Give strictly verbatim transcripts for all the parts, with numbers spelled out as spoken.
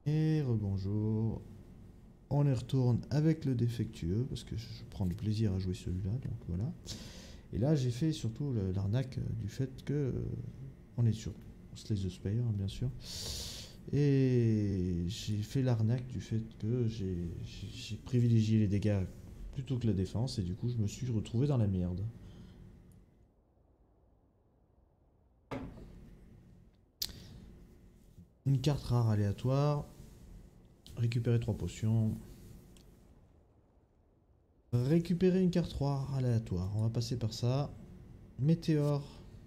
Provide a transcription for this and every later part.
Et rebonjour. On y retourne avec le défectueux parce que je prends du plaisir à jouer celui-là, donc voilà. Et là, j'ai fait surtout l'arnaque du fait que euh, on est sur Slay the Spire, hein, bien sûr. Et j'ai fait l'arnaque du fait que j'ai privilégié les dégâts plutôt que la défense et du coup, je me suis retrouvé dans la merde. Une carte rare aléatoire. Récupérer trois potions. Récupérer une carte rare aléatoire. On va passer par ça. Météore.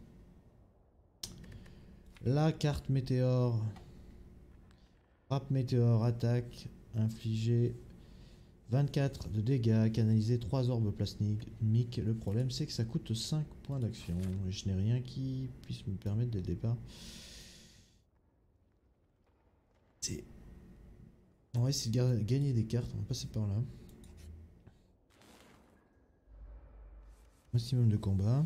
La carte météore. Frappe météore, attaque, infliger vingt-quatre de dégâts, canaliser trois orbes plasmiques. Le problème c'est que ça coûte cinq points d'action. Et je n'ai rien qui puisse me permettre dès le départ. C'est... On va essayer de gagner des cartes, on va passer par là. Maximum de combat.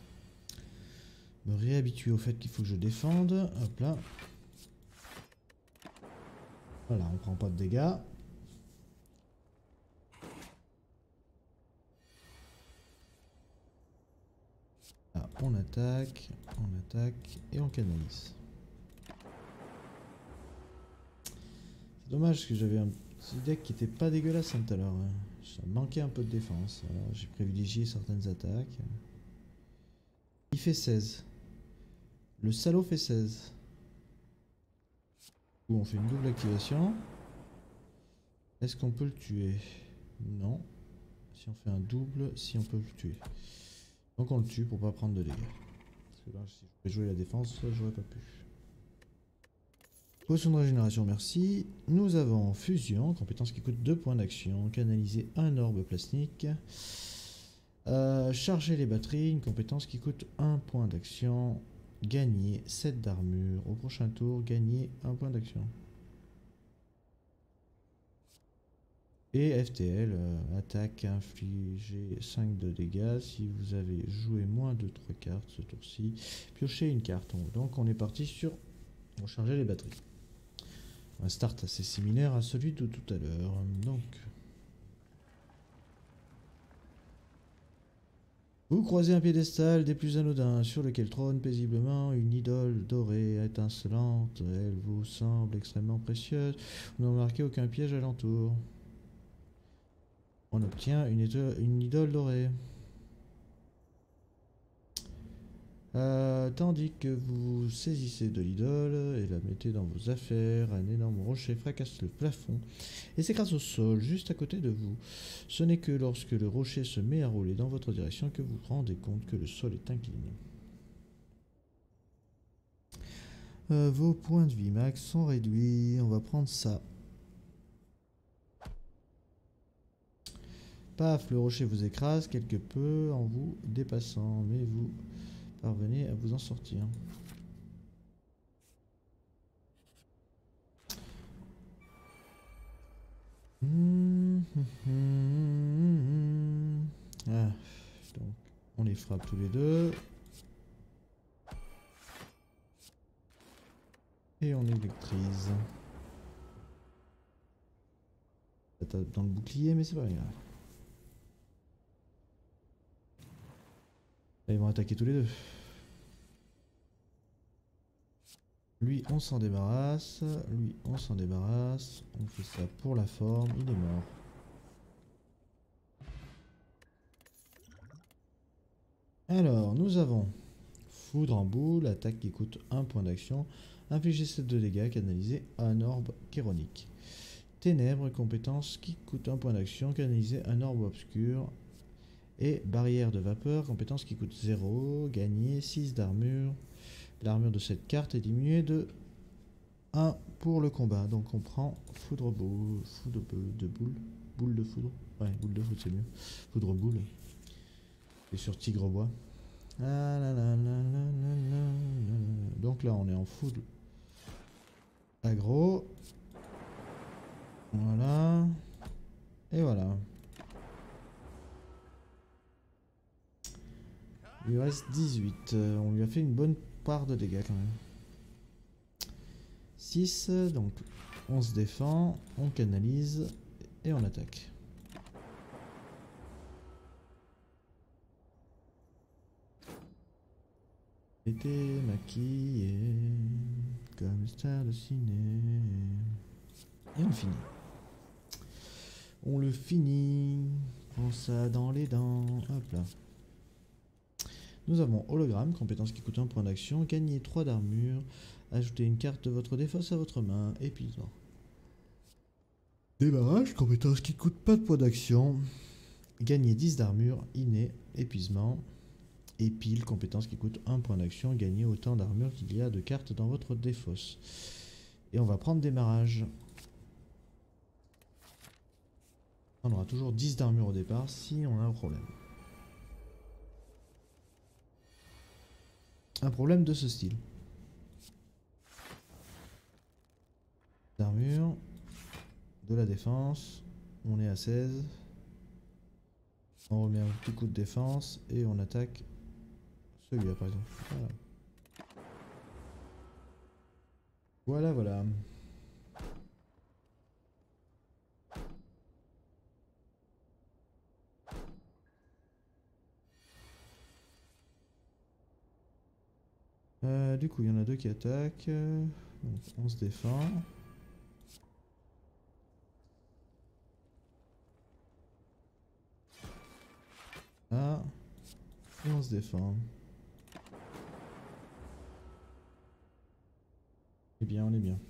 Me réhabituer au fait qu'il faut que je défende. Hop là. Voilà, on prend pas de dégâts. Là, on attaque, on attaque et on canalise. C'est dommage que j'avais un petit deck qui était pas dégueulasse hein, tout à l'heure. Ça manquait un peu de défense. J'ai privilégié certaines attaques. Il fait seize. Le salaud fait seize. On fait une double activation. Est-ce qu'on peut le tuer? Non. Si on fait un double, si on peut le tuer. Donc on le tue pour pas prendre de dégâts. Parce que là, si je pouvais jouer la défense, j'aurais pas pu. Potion de régénération, merci. Nous avons fusion, compétence qui coûte deux points d'action. Canaliser un orbe plasmique. Euh, charger les batteries, une compétence qui coûte un point d'action. Gagner sept d'armure. Au prochain tour, gagner un point d'action. Et F T L, euh, attaque, infliger cinq de dégâts. Si vous avez joué moins de trois cartes ce tour-ci, piochez une carte. Donc on est parti sur recharger les batteries. Un start assez similaire à celui de tout à l'heure. Donc, vous croisez un piédestal des plus anodins sur lequel trône paisiblement une idole dorée étincelante. Elle vous semble extrêmement précieuse. Vous n'en remarquez aucun piège alentour. On obtient une, une idole dorée. Euh, tandis que vous saisissez de l'idole et la mettez dans vos affaires, un énorme rocher fracasse le plafond et s'écrase au sol juste à côté de vous. Ce n'est que lorsque le rocher se met à rouler dans votre direction que vous vous rendez compte que le sol est incliné. Euh, vos points de vie max sont réduits. On va prendre ça. Paf, le rocher vous écrase quelque peu en vous dépassant, mais vous parvenez à vous en sortir. Mmh, mmh, mmh. Ah, donc on les frappe tous les deux. Et on électrise. Ça tape dans le bouclier, mais c'est pas grave. Là, ils vont attaquer tous les deux. Lui, on s'en débarrasse. Lui, on s'en débarrasse. On fait ça pour la forme. Il est mort. Alors, nous avons foudre en boule, attaque qui coûte un point d'action, infliger sept de dégâts, canaliser un orbe chéronique. Ténèbres, compétence qui coûte un point d'action, canaliser un orbe obscur. Et barrière de vapeur, compétence qui coûte zéro, gagner six d'armure. L'armure de cette carte est diminuée de un pour le combat. Donc on prend foudre boule, foudre de boule, boule de foudre. Ouais, boule de foudre c'est mieux. Foudre boule. Et sur tigre bois. Ah là là là là là là. Donc là on est en foudre aggro. Voilà. Et voilà. Il lui reste dix-huit. On lui a fait une bonne part de dégâts quand même. six, donc On se défend, on canalise et on attaque. Été maquillé comme star de ciné. Et on finit. On le finit. Prends ça dans les dents. Hop là. Nous avons hologramme, compétence qui coûte un point d'action. Gagnez trois d'armure. Ajoutez une carte de votre défausse à votre main. Épuisement. Démarrage, compétence qui coûte pas de points d'action. Gagnez dix d'armure. Inné. Épuisement. Et pile, compétence qui coûte un point d'action. Gagnez autant d'armure qu'il y a de cartes dans votre défausse. Et on va prendre démarrage. On aura toujours dix d'armure au départ si on a un problème. Un problème de ce style. D'armure. De la défense. On est à seize. On remet un petit coup de défense et on attaque celui-là par exemple. Voilà. Voilà, voilà. Euh, du coup, il y en a deux qui attaquent. Donc, on se défend. Ah. Et on se défend. Eh bien, on est bien.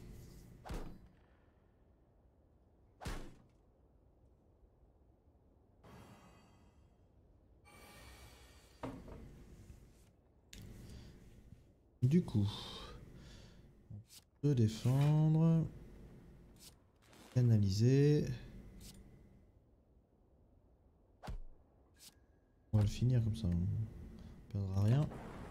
Du coup, on peut défendre, canaliser. On va le finir comme ça, on ne perdra rien.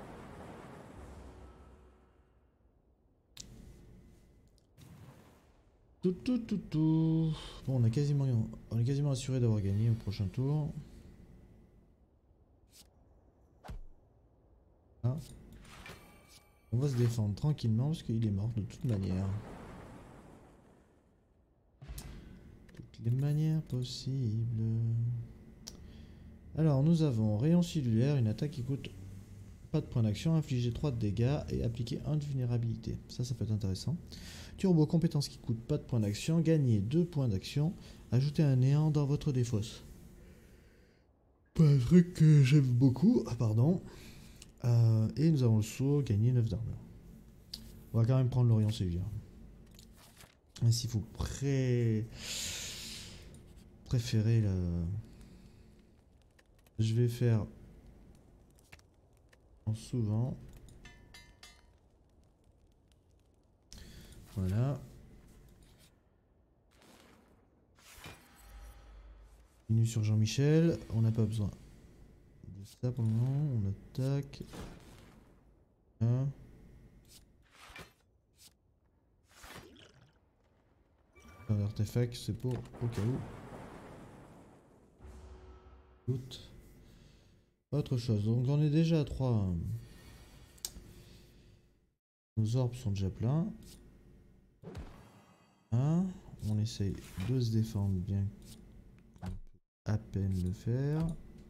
Tout, tout, tout, tout. Bon, on, a quasiment, on est quasiment assuré d'avoir gagné au prochain tour. Ah. On va se défendre tranquillement parce qu'il est mort de toute manière. Toutes les manières possibles. Alors nous avons rayon cellulaire, une attaque qui coûte pas de point d'action, infliger trois de dégâts et appliquer un de vulnérabilité. Ça, ça peut être intéressant. Turbo, compétence qui coûte pas de point d'action, gagner deux points d'action, ajouter un néant dans votre défausse. Pas un truc que j'aime beaucoup, ah, pardon. Euh, et nous avons le saut, gagner neuf d'armure. On va quand même prendre l'Orient Cellulaire. Ainsi, il faut pré... préférer la... Je vais faire en souvent. Voilà. Continue sur Jean-Michel. On n'a pas besoin de ça pour le moment. On attaque. Un. Un artefact, c'est pour au cas où. Doute. Autre chose. Donc on est déjà à trois. Nos orbes sont déjà pleins. Un. On essaye de se défendre bien. On peut à peine le faire.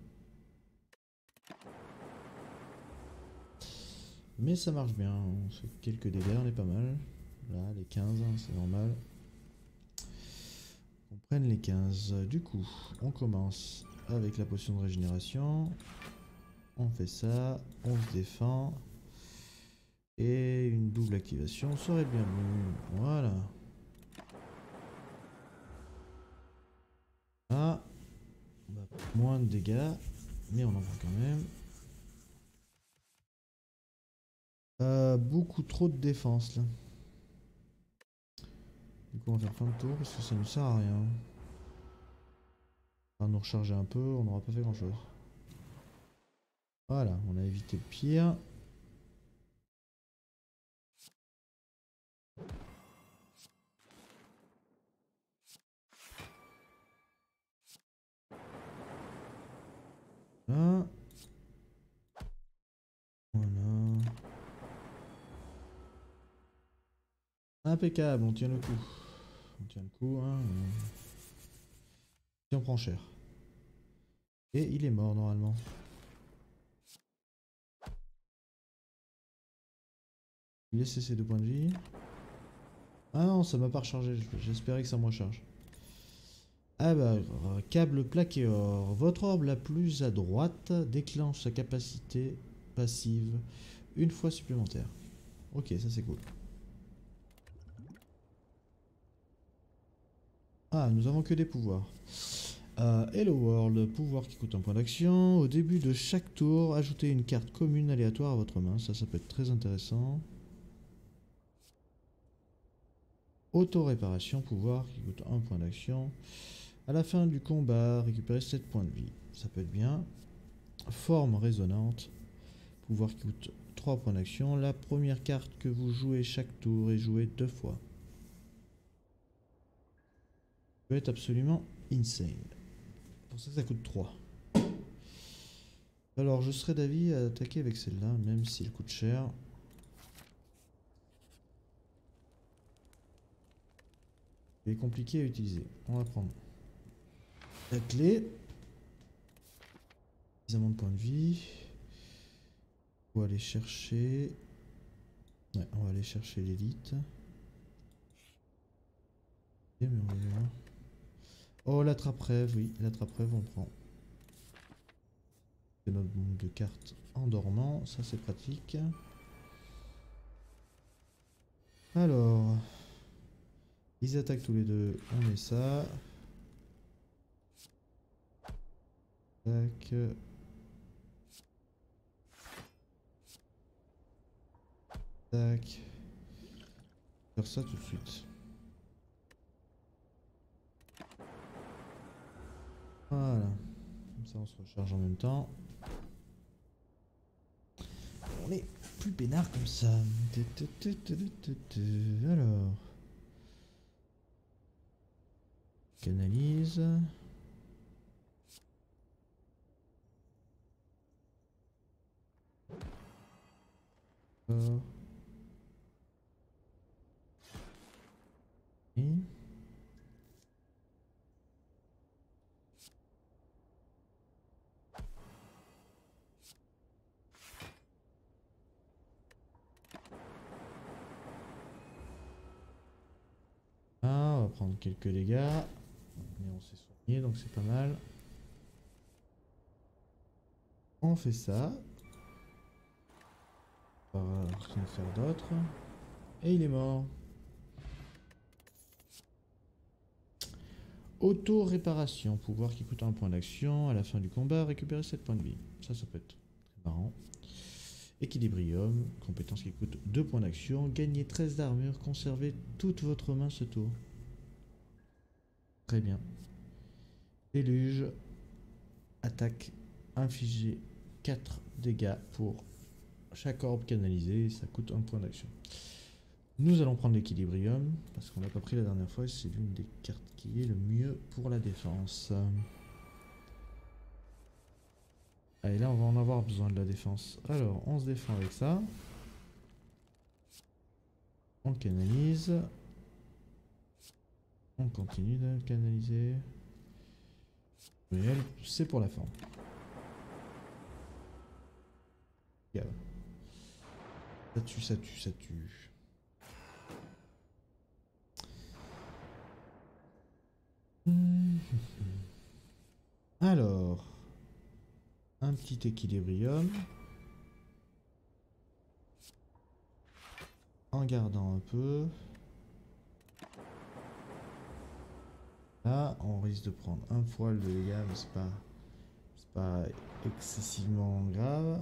Mais ça marche bien. On fait quelques dégâts, on est pas mal. Là, les quinze, hein, c'est normal. On prenne les quinze. Du coup, on commence avec la potion de régénération. On fait ça. On se défend. Et une double activation serait bienvenue. Voilà. Ah. Bah, moins de dégâts. Mais on en prend quand même. Euh, beaucoup trop de défense là. Du coup on va faire fin de tour parce que ça ne sert à rien. On va nous recharger un peu, on n'aura pas fait grand chose. Voilà, on a évité le pire. Là. Voilà. Impeccable, on tient le coup. on tient le coup. Hein. Si on prend cher. Et il est mort normalement. Laissez ses deux points de vie. Ah non, ça m'a pas rechargé. J'espérais que ça me recharge. Ah bah, câble plaqué or. Votre orbe la plus à droite déclenche sa capacité passive une fois supplémentaire. Ok, ça c'est cool. Ah, nous avons que des pouvoirs. Euh, Hello World, pouvoir qui coûte un point d'action. Au début de chaque tour, ajoutez une carte commune aléatoire à votre main. Ça, ça peut être très intéressant. Auto-réparation, pouvoir qui coûte un point d'action. À la fin du combat, récupérez sept points de vie. Ça peut être bien. Forme résonante, pouvoir qui coûte trois points d'action. La première carte que vous jouez chaque tour est jouée deux fois. Ça peut être absolument insane. C'est pour ça que ça coûte trois. Alors je serais d'avis à attaquer avec celle-là, même s'il coûte cher. Il est compliqué à utiliser. On va prendre la clé. Suffisamment de points de vie. On va aller chercher... Ouais, on va aller chercher l'élite. Oh, l'attrape-rêve, oui, l'attrape-rêve, on prend. C'est notre nombre de cartes en dormant, ça c'est pratique. Alors, ils attaquent tous les deux, on met ça. Tac. Tac. Faire ça tout de suite. Voilà. Comme ça on se recharge en même temps. On est plus peinard comme ça. Alors. Canalise. Oh. Et ah, on va prendre quelques dégâts. Mais on s'est soigné, donc c'est pas mal. On fait ça. On va rien faire d'autre. Et il est mort. Auto-réparation. Pouvoir qui coûte un point d'action. À la fin du combat, récupérer sept points de vie. Ça, ça peut être très marrant. Équilibrium. Compétence qui coûte deux points d'action. Gagnez treize d'armure. Conservez toute votre main ce tour. Très bien. Déluge. Attaque. Infliger quatre dégâts pour chaque orbe canalisé. Ça coûte un point d'action. Nous allons prendre l'équilibrium, parce qu'on l'a pas pris la dernière fois, c'est l'une des cartes qui est le mieux pour la défense. Allez, là on va en avoir besoin de la défense. Alors, on se défend avec ça. On canalise. On continue de canaliser. C'est pour la forme. Ça tue, ça tue, ça tue. Alors, un petit équilibrium. En gardant un peu. Là, on risque de prendre un poil de dégâts, mais c'est pas, c'est pas excessivement grave.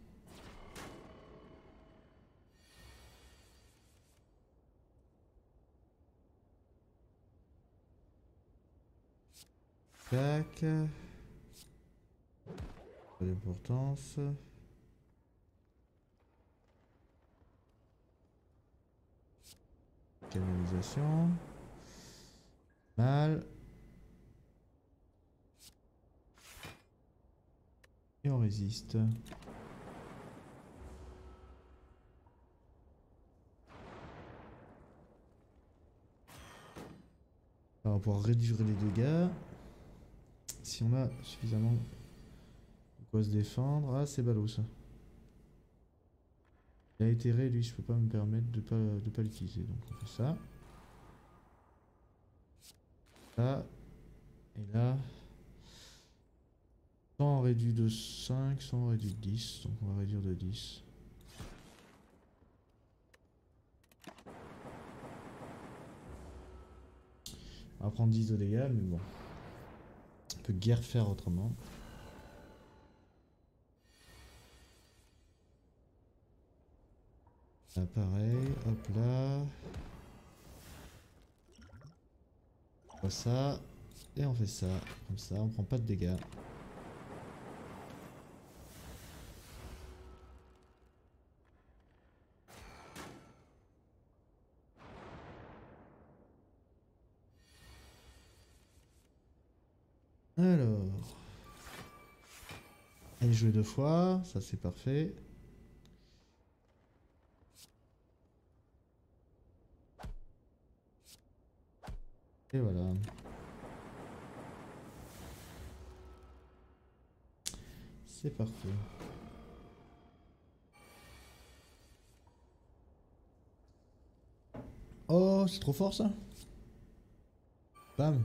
Tac. Pas d'importance. Canalisation. Mal. Et on résiste. On va pouvoir réduire les dégâts. Si on a suffisamment de quoi se défendre. Ah, c'est ballot ça. Il a été réduit, je peux pas me permettre de pas, de pas l'utiliser. Donc on fait ça. Là. Et là. cent réduit de cinq, cent réduit de dix. Donc on va réduire de dix. On va prendre dix de dégâts, mais bon. On peut guère faire autrement. Là, pareil, hop là. On fait ça. Et on fait ça. Comme ça, on prend pas de dégâts. Alors. Elle jouer deux fois, ça c'est parfait. Et voilà. C'est parfait. Oh, c'est trop fort ça. Bam.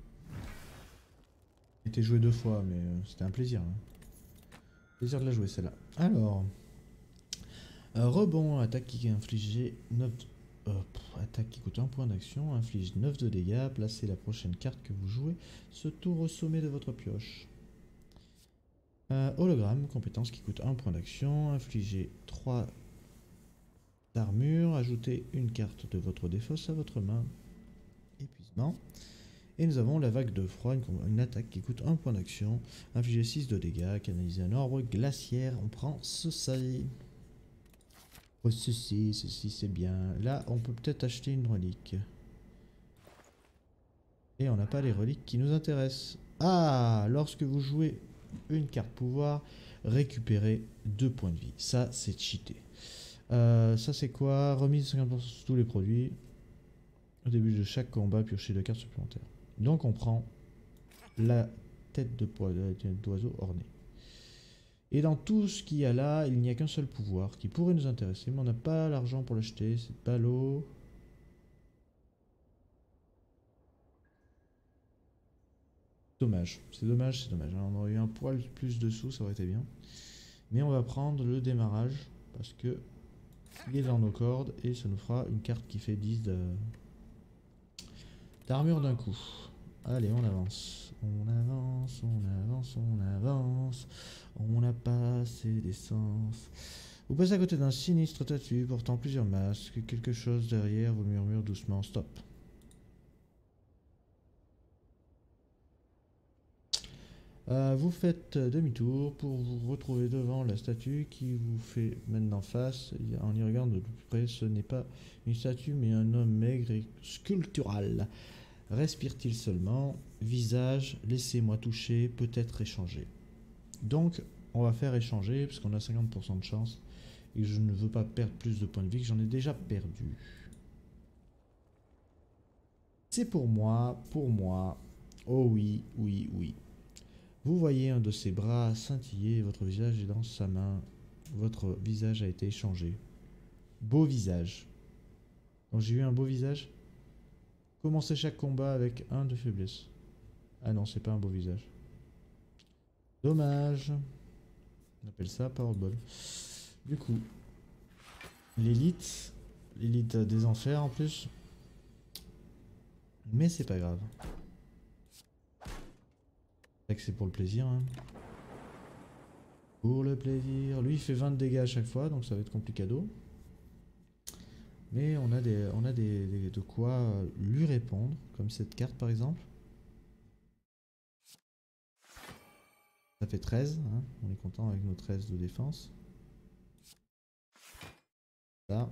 Elle était jouée deux fois, mais euh, c'était un plaisir. Hein. Plaisir de la jouer celle-là. Alors. Euh, rebond, attaque qui inflige neuf... Euh, pff, attaque qui coûte un point d'action, inflige neuf de dégâts, placez la prochaine carte que vous jouez ce tour au sommet de votre pioche. Euh, hologramme, compétence qui coûte un point d'action, infligez trois d'armure, ajoutez une carte de votre défausse à votre main. Épuisement. Et nous avons la vague de froid, une, une attaque qui coûte un point d'action, infligez six de dégâts, canalisez un orbe glaciaire, on prend ceci. Oh, ceci, ceci c'est bien. Là, on peut peut-être acheter une relique. Et on n'a pas les reliques qui nous intéressent. Ah, lorsque vous jouez une carte pouvoir, récupérez deux points de vie. Ça, c'est cheaté. Euh, ça, c'est quoi? Remise de cinquante pour cent sur tous les produits. Au début de chaque combat, piocher deux cartes supplémentaires. Donc, on prend la tête de d'oiseau ornée. Et dans tout ce qu'il y a là, il n'y a qu'un seul pouvoir qui pourrait nous intéresser, mais on n'a pas l'argent pour l'acheter, c'est pas l'eau. Dommage, c'est dommage, c'est dommage. On aurait eu un poil plus dessous, ça aurait été bien. Mais on va prendre le démarrage, parce que il est dans nos cordes, et ça nous fera une carte qui fait dix de... d'armure d'un coup. Allez, on avance. On avance, on avance, on avance. On n'a pas assez d'essence. Vous passez à côté d'un sinistre tatoué portant plusieurs masques. Quelque chose derrière vous murmure doucement stop. Euh, vous faites demi-tour pour vous retrouver devant la statue qui vous fait maintenant face. En y regardant de plus près, ce n'est pas une statue mais un homme maigre et sculptural. Respire-t-il seulement? Visage, laissez-moi toucher, peut-être échanger. Donc, on va faire échanger, parce qu'on a cinquante pour cent de chance, et je ne veux pas perdre plus de points de vie que j'en ai déjà perdu. C'est pour moi, pour moi. Oh oui, oui, oui. Vous voyez un de ses bras scintiller, votre visage est dans sa main. Votre visage a été échangé. Beau visage. Donc j'ai eu un beau visage. Commencez chaque combat avec un de faiblesse. Ah non, c'est pas un beau visage. Dommage. On appelle ça Powerball. Du coup, l'élite. L'élite des enfers en plus. Mais c'est pas grave. C'est que c'est pour le plaisir. Hein. Pour le plaisir. Lui, il fait vingt de dégâts à chaque fois, donc ça va être complicado. Mais on a, des, on a des, des, de quoi lui répondre, comme cette carte par exemple. Ça fait treize, hein. On est content avec nos treize de défense. Là.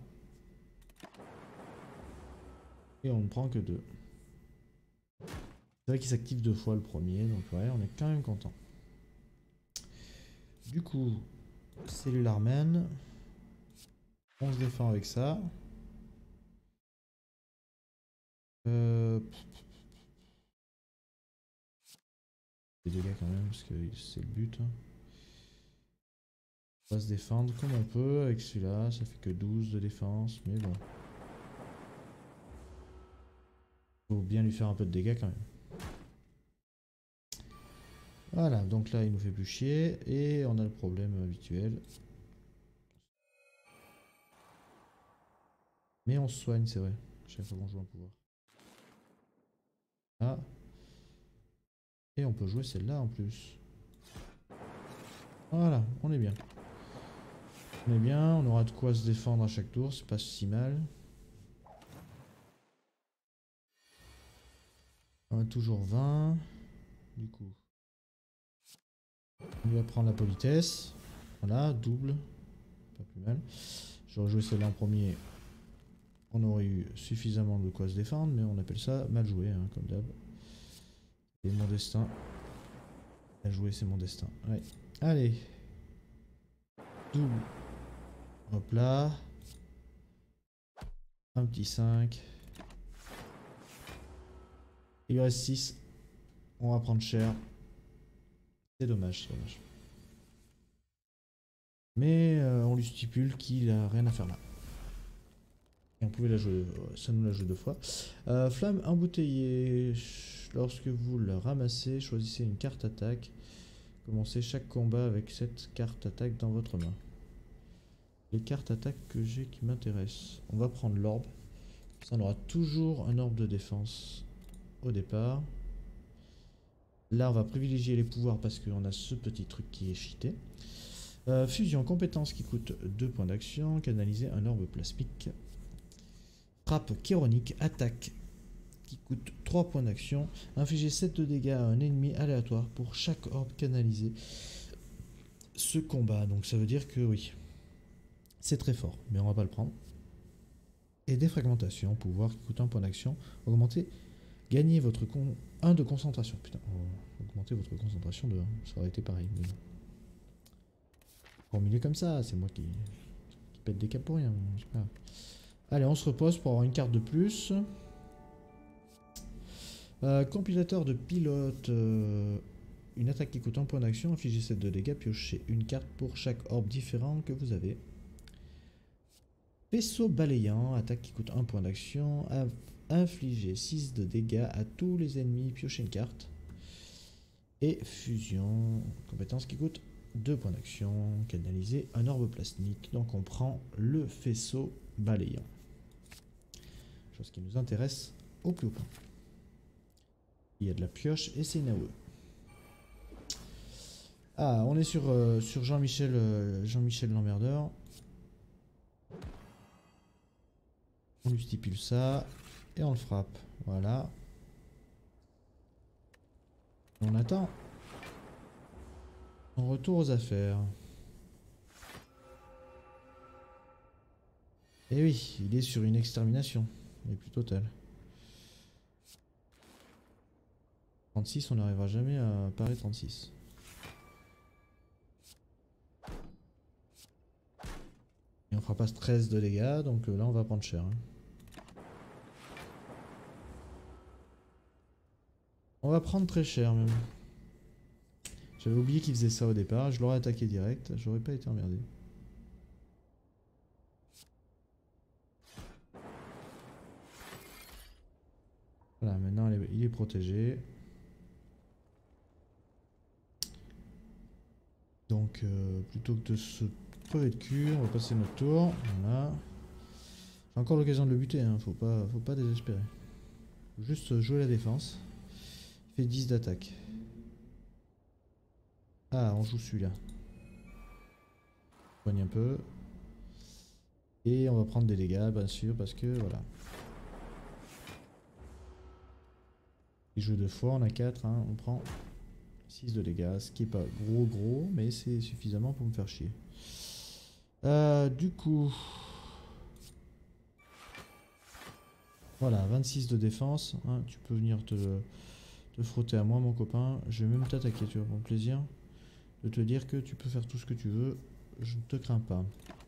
Et on ne prend que deux. C'est vrai qu'il s'active deux fois le premier, donc ouais, on est quand même content. Du coup, Cellular Man. On se défend avec ça. Euh... Des dégâts quand même, parce que c'est le but. Hein. On va se défendre comme on peut avec celui-là, ça fait que douze de défense, mais bon. Faut bien lui faire un peu de dégâts quand même. Voilà, donc là il nous fait plus chier et on a le problème habituel. Mais on se soigne, c'est vrai. Chaque fois qu'on joue un pouvoir. Ah. Et on peut jouer celle-là en plus. Voilà, on est bien. On est bien, on aura de quoi se défendre à chaque tour, c'est pas si mal. On a toujours vingt. Du coup, on va prendre la politesse. Voilà, double. Pas plus mal. J'aurais joué celle-là en premier. On aurait eu suffisamment de quoi se défendre, mais on appelle ça mal joué, hein, comme d'hab. Et mon destin. Mal joué, c'est mon destin. Ouais. Allez. Double. Hop là. Un petit cinq. Il lui reste six. On va prendre cher. C'est dommage, c'est dommage. Mais euh, on lui stipule qu'il a rien à faire là. Et on pouvait la jouer, ça nous la joue deux fois. Euh, flamme embouteillée. Lorsque vous la ramassez, choisissez une carte attaque. Commencez chaque combat avec cette carte attaque dans votre main. Les cartes attaques que j'ai qui m'intéressent. On va prendre l'orbe. Ça, on aura toujours un orbe de défense au départ. Là, on va privilégier les pouvoirs parce qu'on a ce petit truc qui est cheaté. Euh, fusion, compétence qui coûte deux points d'action. Canaliser un orbe plasmique. Frappe chironique, attaque qui coûte trois points d'action. Infliger sept de dégâts à un ennemi aléatoire pour chaque orbe canalisé. Ce combat, donc ça veut dire que oui, c'est très fort, mais on va pas le prendre. Et défragmentation, pouvoir qui coûte un point d'action. Augmenter, gagner votre con un de concentration. Putain, augmenter votre concentration de un, ça aurait été pareil. Mais bon. Formulé comme ça, c'est moi qui, qui pète des câbles pour rien. Je sais pas. Allez, on se repose pour avoir une carte de plus. Euh, compilateur de pilote. Euh, une attaque qui coûte un point d'action. Infligez sept de dégâts. Piochez une carte pour chaque orbe différent que vous avez. Vaisseau balayant. Attaque qui coûte un point d'action. Infligez six de dégâts à tous les ennemis. Piochez une carte. Et fusion. Compétence qui coûte deux points d'action. Canaliser un orbe plasmique. Donc on prend le faisceau balayant. Chose qui nous intéresse au plus haut point. Il y a de la pioche et c'est une A O E. Ah, on est sur, euh, sur Jean-Michel euh, Jean-Michel l'emmerdeur. On lui stipule ça et on le frappe. Voilà. On attend. On retourne aux affaires. Et oui, il est sur une extermination. Et plus totale. trente-six, on n'arrivera jamais à parer trente-six. Et on fera pas treize de dégâts, donc là on va prendre cher. Hein. On va prendre très cher même. J'avais oublié qu'il faisait ça au départ, je l'aurais attaqué direct, j'aurais pas été emmerdé. Voilà, maintenant il est protégé. Donc euh, plutôt que de se crever de cul, on va passer notre tour. Voilà. J'ai encore l'occasion de le buter, hein. faut pas, faut pas désespérer. Faut juste jouer la défense. Il fait dix d'attaque. Ah, on joue celui-là. On soigne un peu. Et on va prendre des dégâts, bien sûr, parce que voilà. Il joue deux fois, on a quatre, hein. On prend six de dégâts, ce qui est pas gros gros, mais c'est suffisamment pour me faire chier. Euh, du coup... Voilà, vingt-six de défense, hein. Tu peux venir te, te frotter à moi mon copain, je vais même t'attaquer, tu vois, pour le plaisir de te dire que tu peux faire tout ce que tu veux, je ne te crains pas.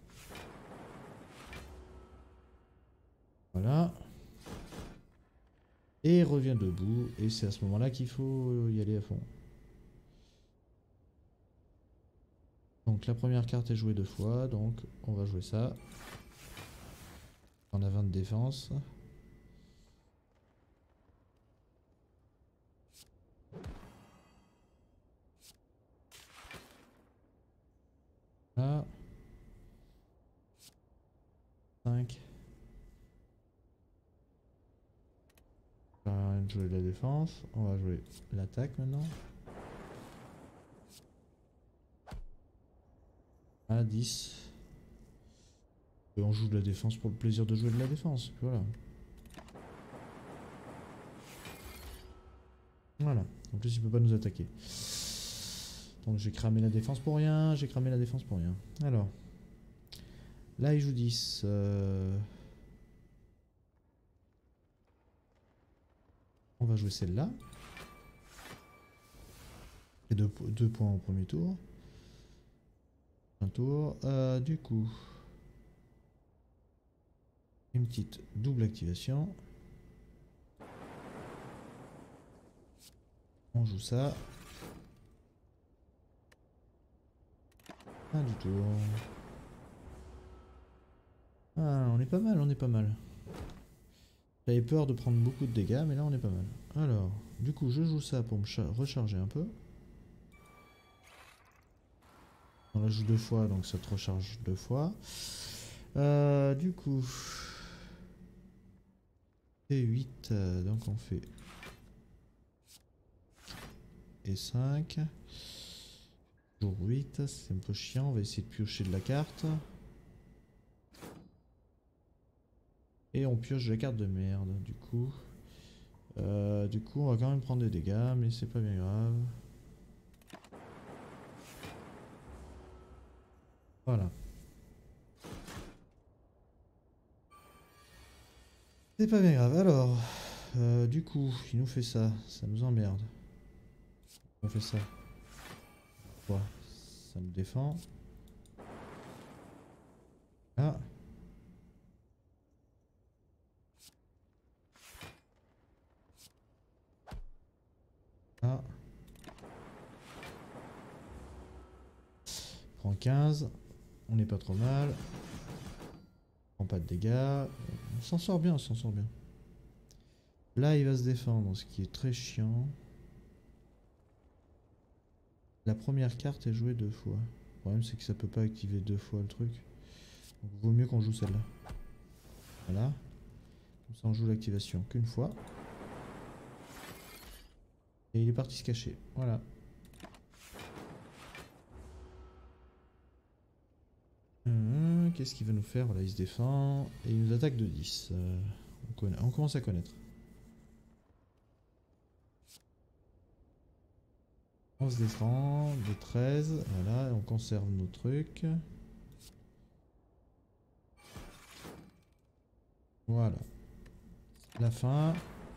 Voilà. Et revient debout, et c'est à ce moment-là qu'il faut y aller à fond. Donc la première carte est jouée deux fois, donc on va jouer ça. On a vingt de défense. Là. cinq. On va jouer la défense. On va jouer l'attaque maintenant. À dix. Et on joue de la défense pour le plaisir de jouer de la défense. Voilà. Voilà. En plus, il peut pas nous attaquer. Donc j'ai cramé la défense pour rien. J'ai cramé la défense pour rien. Alors. Là, il joue dix. Euh... On va jouer celle-là. Et deux, deux points au premier tour. Un tour. Euh, du coup... Une petite double activation. On joue ça. Fin du tour. Ah, on est pas mal, on est pas mal. J'avais peur de prendre beaucoup de dégâts, mais là on est pas mal. Alors, du coup, je joue ça pour me recharger un peu. On la joue deux fois, donc ça te recharge deux fois. Euh, du coup... Et huit, euh, donc on fait... Et cinq. Jour huit, c'est un peu chiant, on va essayer de piocher de la carte. Et on pioche de la carte de merde, du coup. Euh, du coup, on va quand même prendre des dégâts, mais c'est pas bien grave. Voilà. C'est pas bien grave. Alors, euh, du coup, il nous fait ça. Ça nous emmerde. On fait ça. Quoi? Ça me défend. Ah. Ah. Prend quinze. On n'est pas trop mal. Prend pas de dégâts. On s'en sort bien, on s'en sort bien. Là, il va se défendre, ce qui est très chiant. La première carte est jouée deux fois. Le problème, c'est que ça peut pas activer deux fois le truc. Donc, vaut mieux qu'on joue celle-là. Voilà. Comme ça, on joue l'activation qu'une fois. Et il est parti se cacher. Voilà. Hum, Qu'est-ce qu'il va nous faire? Voilà, il se défend. Et il nous attaque de dix. Euh, on, connaît, on commence à connaître. On se défend de treize. Voilà, on conserve nos trucs. Voilà. La fin.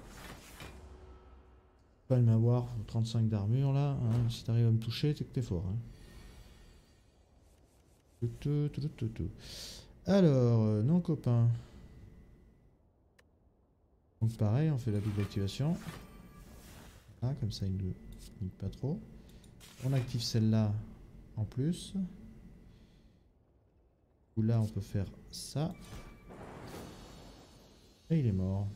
Pas m'avoir trente-cinq d'armure là. Hein. Si t'arrives à me toucher, c'est que t'es fort. Hein. Tout, tout, tout, tout. Alors, euh, non copain. Donc pareil, on fait la double activation. Ah, comme ça, il ne nique pas trop. On active celle-là en plus. Ou là, on peut faire ça. Et il est mort.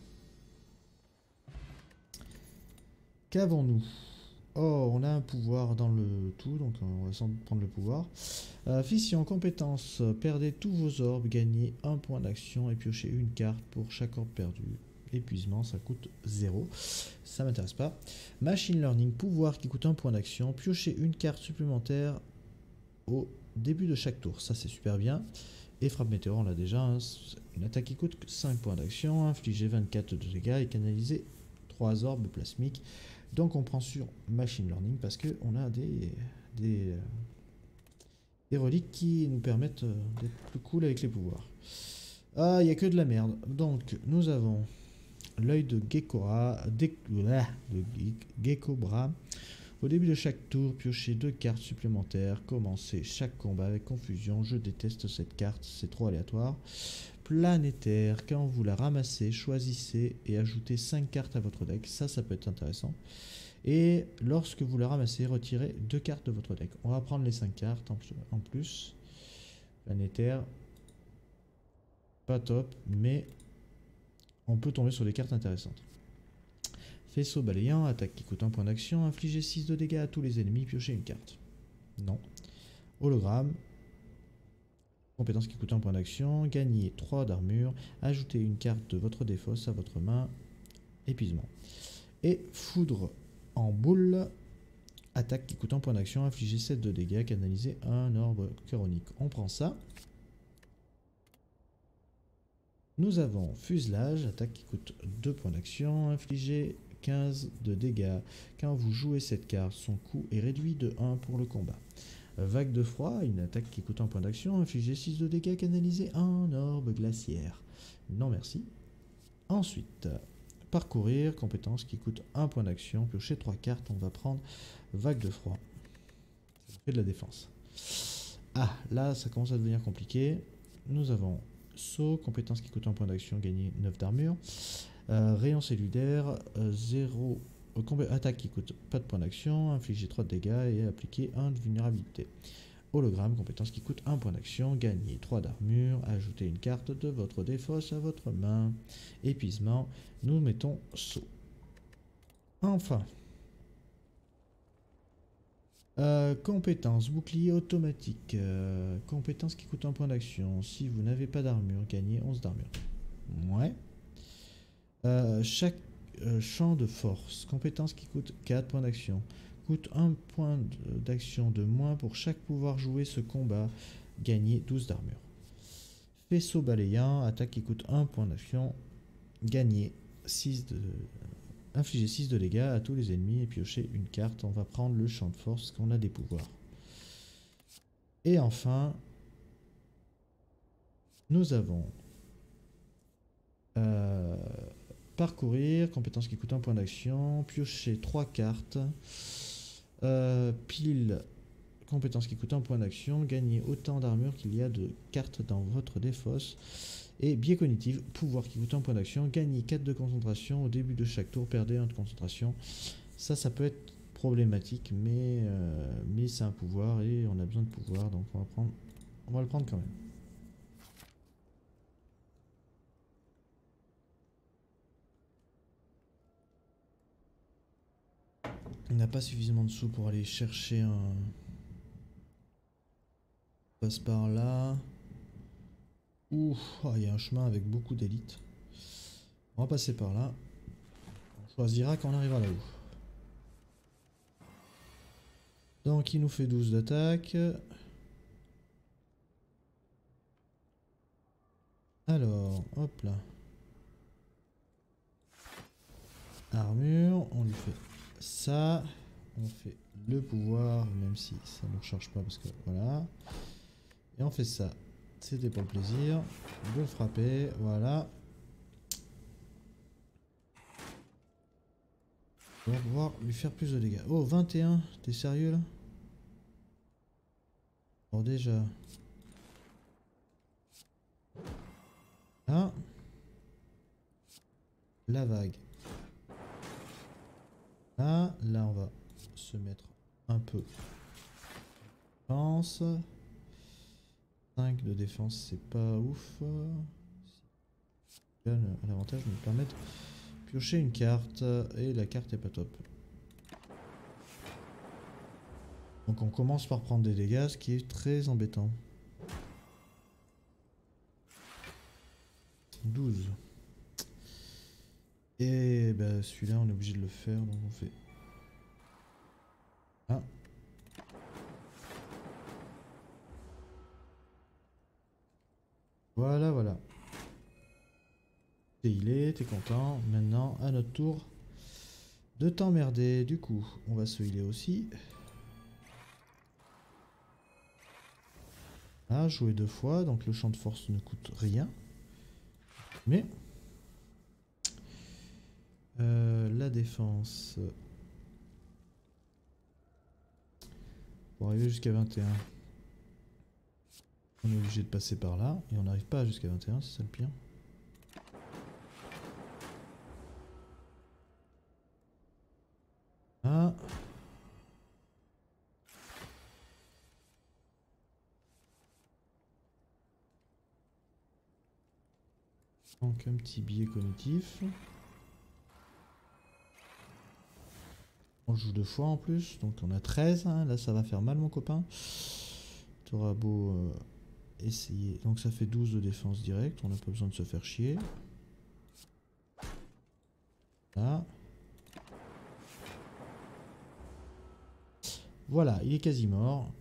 Qu'avons-nous? Oh, on a un pouvoir dans le tout, donc on va sans prendre le pouvoir. Euh, Fission, compétence, perdez tous vos orbes, gagnez un point d'action et piochez une carte pour chaque orbe perdu. Épuisement, ça coûte zéro. Ça m'intéresse pas. Machine Learning, pouvoir qui coûte un point d'action, piochez une carte supplémentaire au début de chaque tour. Ça, c'est super bien. Et frappe météore, on l'a déjà. Hein. Une attaque qui coûte cinq points d'action, infliger vingt-quatre de dégâts et canaliser trois orbes plasmiques. Donc on prend sur Machine Learning parce qu'on a des, des, des reliques qui nous permettent d'être plus cool avec les pouvoirs. Ah, il n'y a que de la merde. Donc nous avons l'œil de Gekora, de Gekobra. Au début de chaque tour, piochez deux cartes supplémentaires. Commencez chaque combat avec confusion. Je déteste cette carte, c'est trop aléatoire. Planétaire, quand vous la ramassez, choisissez et ajoutez cinq cartes à votre deck. Ça, ça peut être intéressant. Et lorsque vous la ramassez, retirez deux cartes de votre deck. On va prendre les cinq cartes en plus. Planétaire, pas top, mais on peut tomber sur des cartes intéressantes. Faisceau balayant, attaque qui coûte un point d'action, infligez six de dégâts à tous les ennemis, piochez une carte. Non. Hologramme, compétence qui coûte un point d'action, gagnez trois d'armure, ajoutez une carte de votre défausse à votre main, épuisement. Et foudre en boule, attaque qui coûte un point d'action, infligez sept de dégâts, canalisez un orbe chironique. On prend ça. Nous avons fuselage, attaque qui coûte deux points d'action, infligez quinze de dégâts. Quand vous jouez cette carte, son coût est réduit de un pour le combat. Vague de froid, une attaque qui coûte un point d'action, infligez six de dégâts, canalisez un orbe glaciaire. Non merci. Ensuite, parcourir, compétence qui coûte un point d'action, piocher trois cartes, on va prendre vague de froid. Ça fait de la défense. Ah, là ça commence à devenir compliqué. Nous avons saut, compétence qui coûte un point d'action, gagner neuf d'armure. Euh, rayon cellulaire, euh, zéro, euh, attaque qui coûte pas de point d'action, infliger trois de dégâts et appliquer un de vulnérabilité. Hologramme, compétence qui coûte un point d'action, gagner trois d'armure, ajouter une carte de votre défausse à votre main. Épuisement, nous mettons saut. Enfin, Euh, compétence, bouclier automatique, euh, compétence qui coûte un point d'action. Si vous n'avez pas d'armure, gagnez onze d'armure. Ouais. Euh, chaque euh, champ de force, compétence qui coûte quatre points d'action. Coûte un point d'action de moins pour chaque pouvoir jouer ce combat. Gagnez douze d'armure. Faisceau balayant, attaque qui coûte un point d'action. Gagnez six de... Infliger six de dégâts à tous les ennemis et piocher une carte. On va prendre le champ de force qu'on a des pouvoirs. Et enfin, nous avons euh, parcourir, compétence qui coûte un point d'action, piocher trois cartes, euh, pile, compétence qui coûte un point d'action, gagner autant d'armure qu'il y a de cartes dans votre défausse. Et biais cognitif, pouvoir qui coûte un point d'action, gagner quatre de concentration, au début de chaque tour, perdez un de concentration. Ça, ça peut être problématique, mais, euh, mais c'est un pouvoir et on a besoin de pouvoir, donc on va, prendre, on va le prendre quand même. On n'a pas suffisamment de sous pour aller chercher un... On passe par là. Ouh, oh, il y a un chemin avec beaucoup d'élites. On va passer par là. On choisira quand on arrivera là-haut. Donc il nous fait douze d'attaque. Alors, hop là. Armure, on lui fait ça. On fait le pouvoir, même si ça ne recharge pas parce que voilà. Et on fait ça. C'était pour le plaisir de le frapper, voilà. On va pouvoir lui faire plus de dégâts. Oh, vingt et un, t'es sérieux là? Bon, déjà. Là. La vague. Là, là on va se mettre un peu. Défense. cinq de défense, c'est pas ouf. L'avantage me permet de piocher une carte et la carte est pas top. Donc on commence par prendre des dégâts, ce qui est très embêtant. douze. Et bah celui-là on est obligé de le faire, donc on fait un. Voilà, voilà. T'es healé, t'es content. Maintenant, à notre tour de t'emmerder. Du coup, on va se healer aussi. Ah, jouer deux fois, donc le champ de force ne coûte rien. Mais euh, la défense pour arriver jusqu'à vingt et un. On est obligé de passer par là et on n'arrive pas jusqu'à vingt et un, c'est ça le pire. Ah, Donc un petit billet cognitif. On joue deux fois en plus, donc on a treize, hein. Là ça va faire mal mon copain. Tu auras beau euh, essayer. Donc ça fait douze de défense directe, on n'a pas besoin de se faire chier. Là. Voilà, il est quasi mort.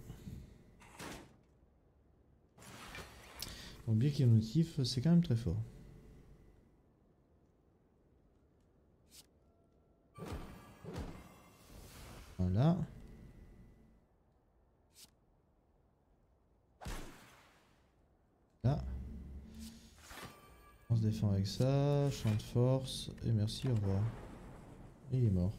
Donc bien qu'il y ait un motif, c'est quand même très fort. Voilà. Là. On se défend avec ça, champ de force, et merci, au revoir. Et il est mort.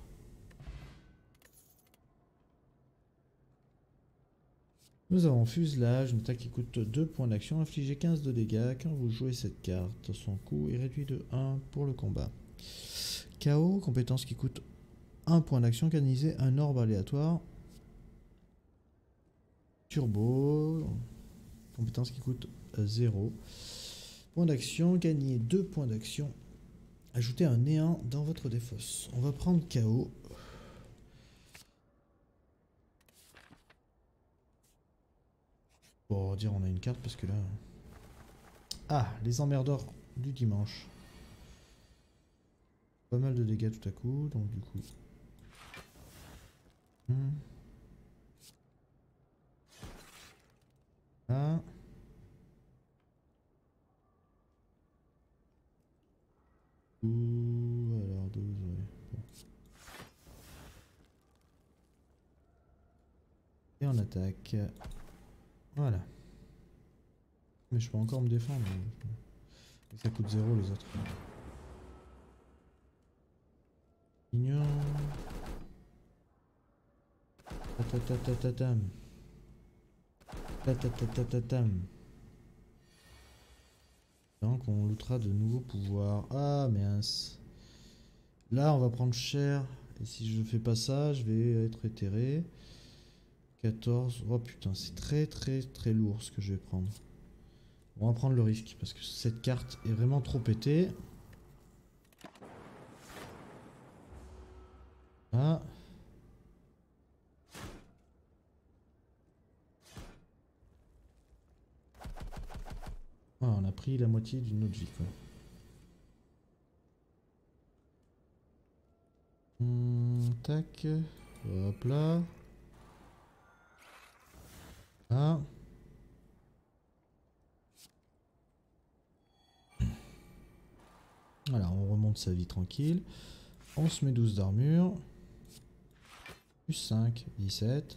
Nous avons fuselage, une attaque qui coûte deux points d'action, infligez quinze de dégâts quand vous jouez cette carte. Son coût est réduit de un pour le combat. K O, compétence qui coûte un point d'action, canaliser un orbe aléatoire. Turbo, compétence qui coûte zéro. Point d'action, gagner deux points d'action. Ajoutez un néant dans votre défausse. On va prendre K O. Pour dire on a une carte parce que là... Ah, les emmerdeurs du dimanche. Pas mal de dégâts tout à coup, donc du coup... Hmm. Là... Ouh, alors douze, ouais. Bon. Et on attaque. Voilà. Mais je peux encore me défendre. Et ça coûte zéro les autres. Mignon. Tatatatatam. Tatatatatam. Donc on lootera de nouveaux pouvoirs. Ah mince. Là on va prendre cher. Et si je fais pas ça, je vais être éthéré. quatorze. Oh putain, c'est très très très lourd ce que je vais prendre. On va prendre le risque parce que cette carte est vraiment trop pétée. Ah. Ah, on a pris la moitié d'une autre vie quoi. Hum, tac. Hop là. Ah. Voilà, on remonte sa vie tranquille. On se met douze d'armure. Plus cinq, dix-sept.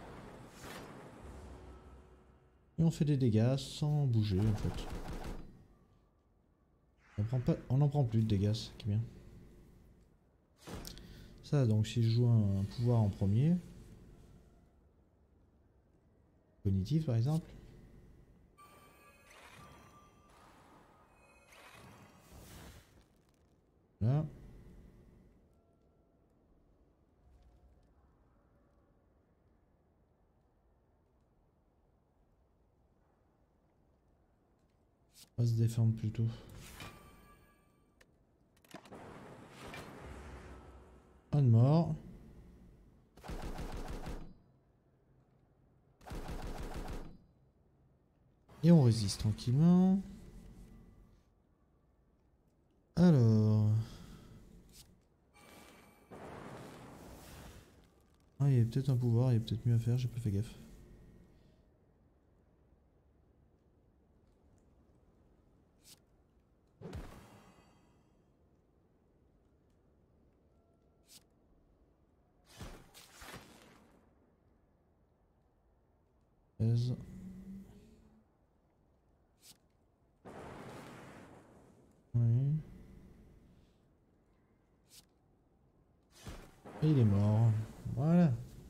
Et on fait des dégâts sans bouger en fait. On prend pas, on n'en prend plus de dégâts, c'est qui est bien. Ça donc si je joue un pouvoir en premier. Cognitif par exemple. Là. On va se défendre plutôt. Un de mort. Et on résiste tranquillement. Alors... Ah, il y a peut-être un pouvoir, il y a peut-être mieux à faire, j'ai pas fait gaffe. seize. Oui. Et il est mort. Voilà.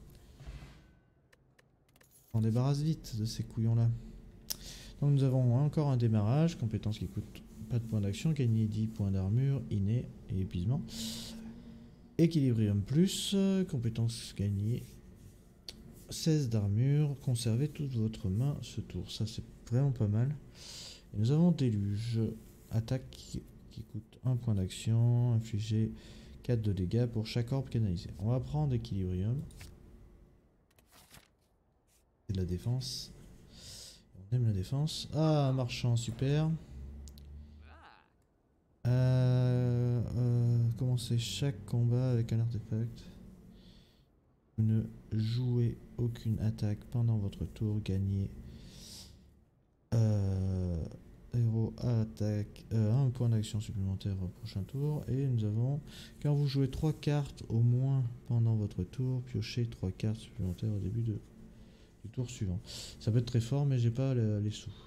On débarrasse vite de ces couillons-là. Donc nous avons encore un démarrage, compétence qui coûte pas de points d'action, gagner dix points d'armure, inné et épuisement. Équilibrium plus, compétence gagnée, seize d'armure, conservez toute votre main ce tour. Ça c'est vraiment pas mal. Et nous avons déluge. Attaque qui, qui coûte un point d'action. Infliger quatre de dégâts pour chaque orbe canalisé. On va prendre Equilibrium. C'est de la défense. On aime la défense. Ah, marchand, super. Euh, euh, commencez chaque combat avec un artefact. Vous ne jouez aucune attaque pendant votre tour. Gagnez euh, héros attaque euh, un point d'action supplémentaire au prochain tour. Et nous avons, quand vous jouez trois cartes au moins pendant votre tour, piochez trois cartes supplémentaires au début de, du tour suivant. Ça peut être très fort, mais j'ai pas le, les sous.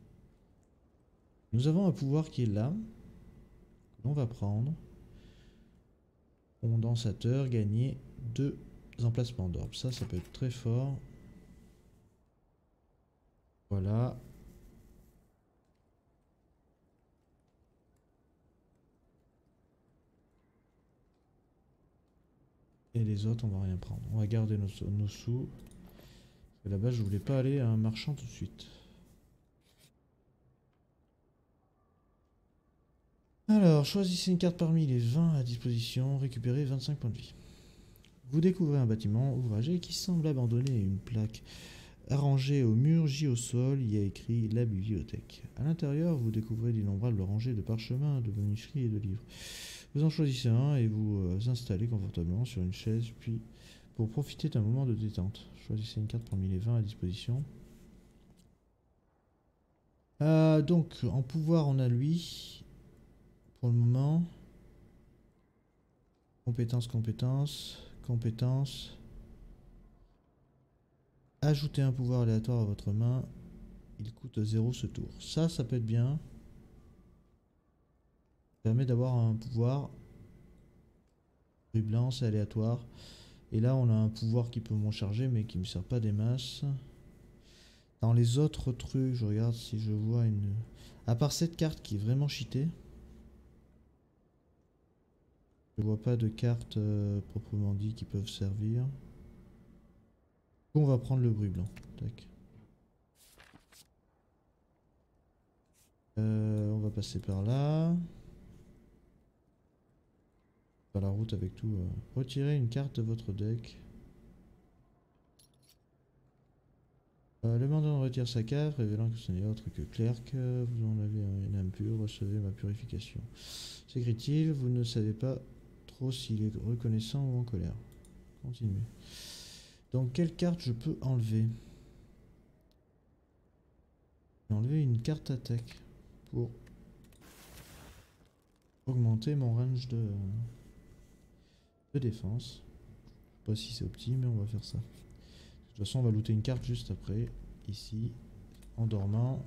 Nous avons un pouvoir qui est là. On va prendre. Condensateur, gagner deux emplacements d'orbes. Ça, ça peut être très fort. Voilà. Et les autres, on va rien prendre. On va garder nos, nos sous. Parce que là-bas, je voulais pas aller à un marchand tout de suite. Alors, choisissez une carte parmi les vingt à disposition. Récupérez vingt-cinq points de vie. Vous découvrez un bâtiment ouvragé qui semble abandonné et une plaque arrangée au mur J au sol. Il y a écrit la bibliothèque. À l'intérieur, vous découvrez d'innombrables rangées de parchemins, de manuscrits et de livres. Vous en choisissez un et vous euh, installez confortablement sur une chaise, puis pour profiter d'un moment de détente. Choisissez une carte parmi les vingt à disposition. Euh, donc, en pouvoir, on a lui. Pour le moment. Compétences, compétences, compétences. Ajoutez un pouvoir aléatoire à votre main. Il coûte zéro ce tour. Ça, ça peut être bien. Ça permet d'avoir un pouvoir. Bruit blanc, c'est aléatoire. Et là, on a un pouvoir qui peut m'en charger, mais qui ne me sert pas des masses. Dans les autres trucs, je regarde si je vois une... À part cette carte qui est vraiment cheatée. Je vois pas de cartes euh, proprement dit qui peuvent servir. On va prendre le bruit blanc. Tac. Euh, on va passer par là. Par la route avec tout. Euh. Retirez une carte de votre deck. Euh, le mandant retire sa carte, révélant que ce n'est autre que Clerc. Vous en avez une âme pure, recevez ma purification. S'écrit-il, vous ne savez pas trop s'il est reconnaissant ou en colère. Continuez. Donc, quelle carte je peux enlever? Je vais enlever une carte attaque pour augmenter mon range de, de défense. Je sais pas si c'est opti, mais on va faire ça. De toute façon, on va looter une carte juste après. Ici, en dormant.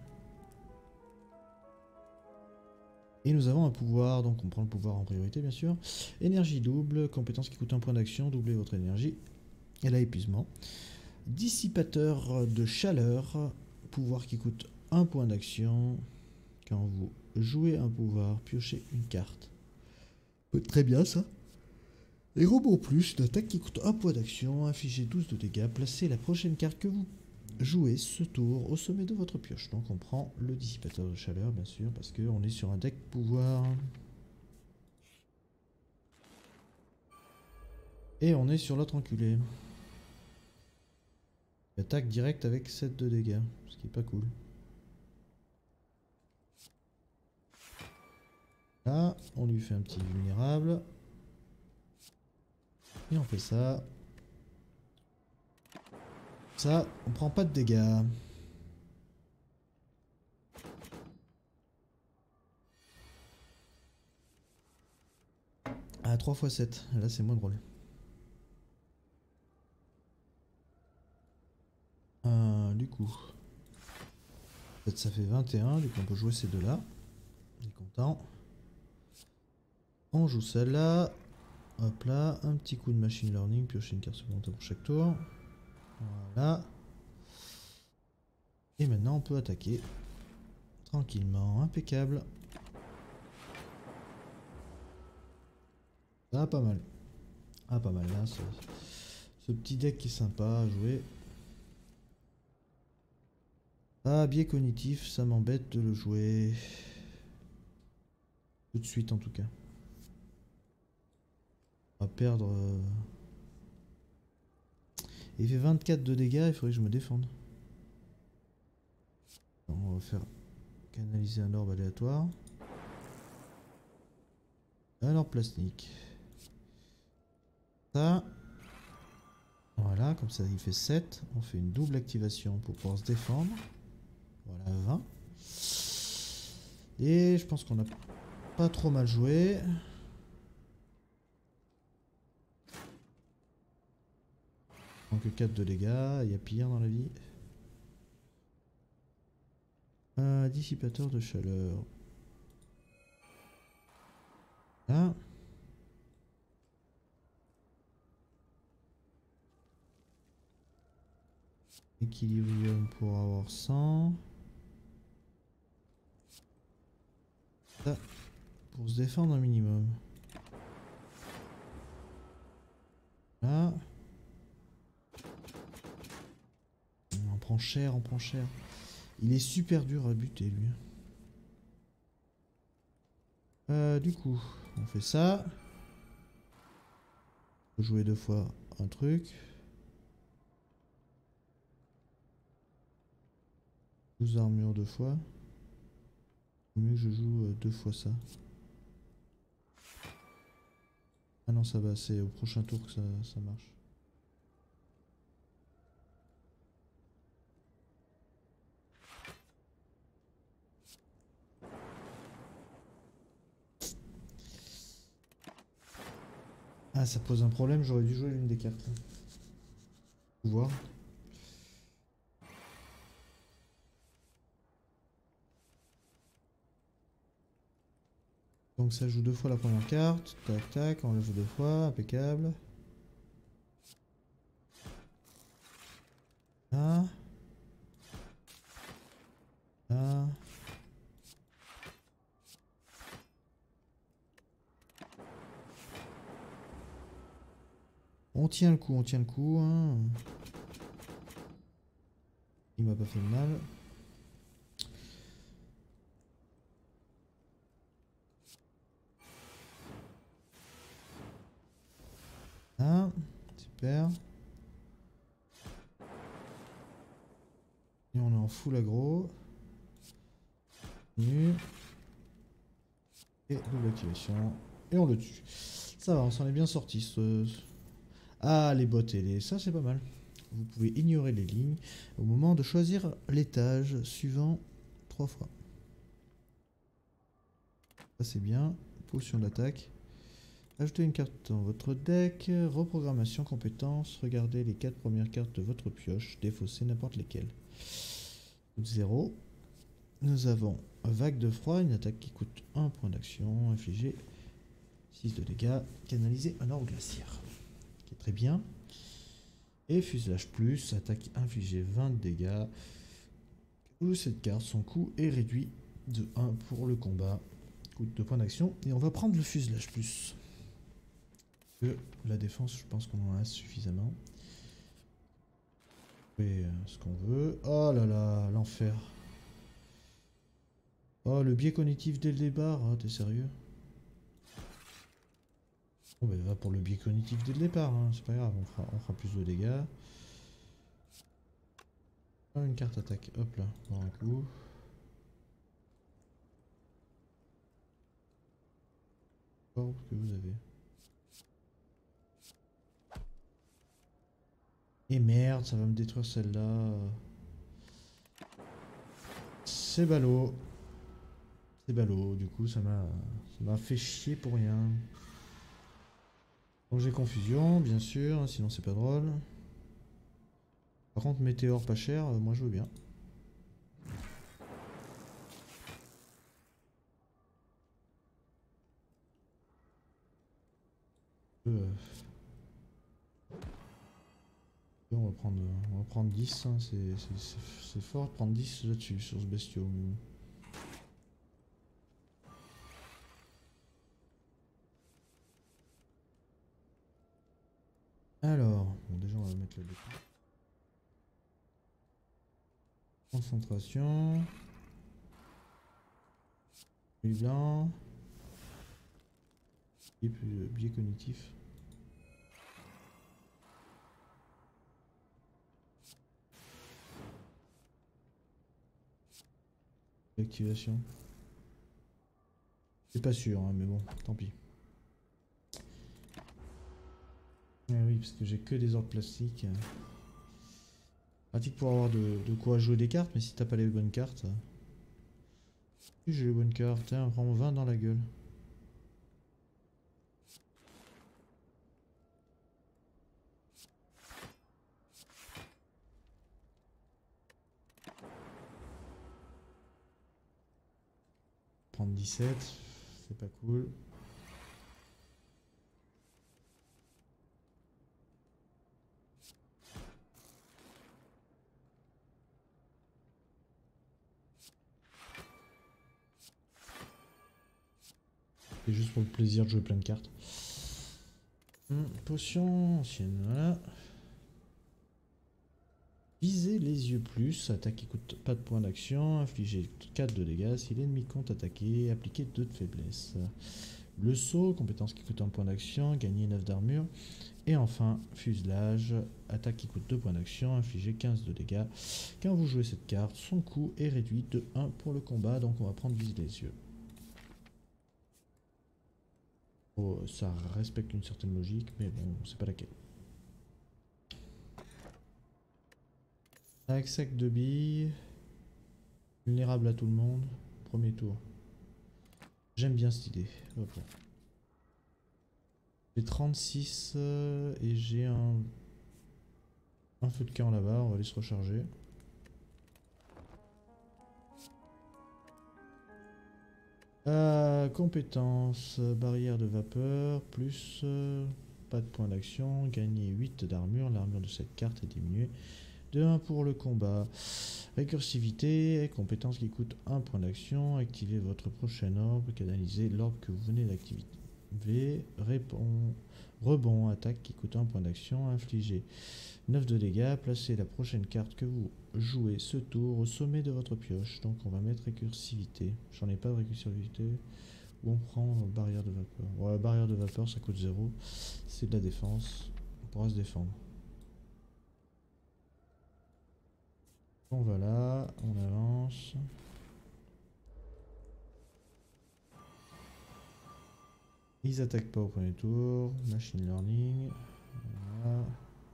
Et nous avons un pouvoir, donc on prend le pouvoir en priorité bien sûr. Énergie double, compétence qui coûte un point d'action, doublez votre énergie. Et là, épuisement. Dissipateur de chaleur, pouvoir qui coûte un point d'action. Quand vous jouez un pouvoir, piochez une carte. Très bien ça. Les robots plus, une attaque qui coûte un point d'action, infligez douze de dégâts, placez la prochaine carte que vous jouez ce tour au sommet de votre pioche. Donc on prend le dissipateur de chaleur bien sûr, parce qu'on est sur un deck pouvoir. Et on est sur l'autre enculé. Attaque directe avec sept de dégâts, ce qui est pas cool. Là, on lui fait un petit vulnérable. Et on fait ça. Ça, on prend pas de dégâts. Ah, trois fois sept. Là, c'est moins drôle. Euh, du coup. Peut-être ça fait vingt et un. Du coup, on peut jouer ces deux-là. On est content. On joue celle-là. Hop là. Un petit coup de machine learning. Piocher une carte supplémentaire pour chaque tour. Voilà. Et maintenant, on peut attaquer. Tranquillement. Impeccable. Ah, pas mal. Ah, pas mal là. Ce, ce petit deck qui est sympa à jouer. Ah, biais cognitif, ça m'embête de le jouer. Tout de suite en tout cas. On va perdre... Euh... Il fait vingt-quatre de dégâts, il faudrait que je me défende. Alors, on va faire canaliser un orbe aléatoire. Un orbe plastique. Ça. Voilà, comme ça il fait sept. On fait une double activation pour pouvoir se défendre. Voilà, vingt. Et je pense qu'on a pas trop mal joué. Donc quatre de dégâts, il y a pire dans la vie. Un dissipateur de chaleur. Là. Équilibrium pour avoir cent. Ça, pour se défendre un minimum. Là. On prend cher, on prend cher. Il est super dur à buter lui. Euh, du coup, on fait ça. On peut jouer deux fois un truc. douze armures deux fois. Au mieux que je joue deux fois ça. Ah non, ça va, c'est au prochain tour que ça, ça marche. Ah, ça pose un problème, j'aurais dû jouer l'une des cartes. Pouvoir. Donc ça joue deux fois la première carte. Tac tac, on la joue deux fois, impeccable. Là. Là. On tient le coup, on tient le coup. Hein. Il m'a pas fait de mal. Ah, super. Et on est en full aggro. Et double activation. Et on le tue. Ça va, on s'en est bien sorti. Ce... Ah, les bottes et les... Ça, c'est pas mal. Vous pouvez ignorer les lignes au moment de choisir l'étage suivant trois fois. Ça, c'est bien. Potion d'attaque. Ajoutez une carte dans votre deck. Reprogrammation, compétences. Regardez les quatre premières cartes de votre pioche. Défaussez n'importe lesquelles. zéro. Nous avons vague de froid, une attaque qui coûte un point d'action. Infliger six de dégâts. Canaliser un orbe glaciaire. Qui est très bien. Et fuselage plus, attaque infligée vingt de dégâts. Où cette carte, son coût est réduit de un pour le combat. Coûte deux points d'action. Et on va prendre le fuselage plus. Que la défense, je pense qu'on en a suffisamment. Et ce qu'on veut. Oh là là, l'enfer. Oh, le biais cognitif dès le départ. Oh, t'es sérieux? Bon, bah, va pour le biais cognitif dès le départ. Hein. C'est pas grave, on fera, on fera plus de dégâts. Oh, une carte attaque. Hop là, pour un coup. Oh, que vous avez. Et merde, ça va me détruire celle-là. C'est ballot. C'est ballot, du coup ça m'a ça m'a fait chier pour rien. Donc j'ai confusion, bien sûr, sinon c'est pas drôle. Par contre météore pas cher, euh, moi je veux bien. Euh... On va prendre, on va prendre dix, hein. C'est fort de prendre dix là-dessus, sur ce bestiau. Alors, bon, déjà on va mettre le départ. Concentration. Lui blanc. Et puis euh, biais cognitif. Activation. C'est pas sûr, hein, mais bon, tant pis. Ah oui, parce que j'ai que des ordres plastiques. Pratique pour avoir de, de quoi jouer des cartes, mais si t'as pas les bonnes cartes. Si j'ai les bonnes cartes, tiens, prends vingt dans la gueule. Prendre dix-sept, c'est pas cool. C'est juste pour le plaisir de jouer plein de cartes. Hum, potion ancienne, voilà. Viser les yeux plus, attaque qui coûte pas de points d'action, infliger quatre de dégâts si l'ennemi compte attaquer, appliquer deux de faiblesse. Le saut, compétence qui coûte un point d'action, gagner neuf d'armure. Et enfin, fuselage, attaque qui coûte deux points d'action, infliger quinze de dégâts. Quand vous jouez cette carte, son coût est réduit de un pour le combat, donc on va prendre viser les yeux. Oh, ça respecte une certaine logique, mais bon, on sait pas laquelle. Avec sac de billes, vulnérable à tout le monde, premier tour. J'aime bien cette idée. J'ai trente-six euh, et j'ai un, un feu de camp là-bas, on va aller se recharger. Euh, compétences, barrière de vapeur, plus euh, pas de point d'action, gagner huit d'armure, l'armure de cette carte est diminuée de un pour le combat. Récursivité, compétence qui coûte un point d'action, activez votre prochain orbe, canalisez l'orbe que vous venez d'activer. Répond, rebond, attaque qui coûte un point d'action, infligez neuf de dégâts, placez la prochaine carte que vous jouez ce tour au sommet de votre pioche. Donc on va mettre récursivité. J'en ai pas de récursivité. Ou on prend barrière de vapeur. Ouais, barrière de vapeur ça coûte zéro. C'est de la défense. On pourra se défendre. Bon voilà, on avance. Ils attaquent pas au premier tour. Machine learning. Voilà.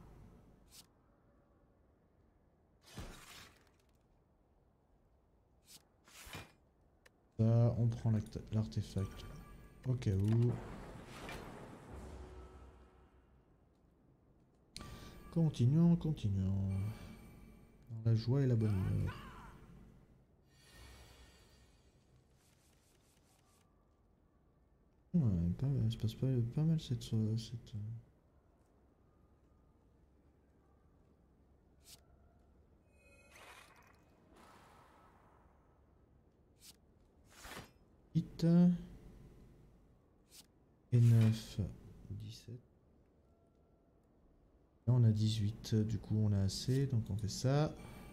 Ça, on prend l'artefact au cas où. Continuons, continuons. Dans la joie et la bonne humeur. Ouais, pas mal, se passe pas, pas mal cette... cette... huit et neuf, dix-sept. Là on a dix-huit, du coup on a assez, donc on fait ça.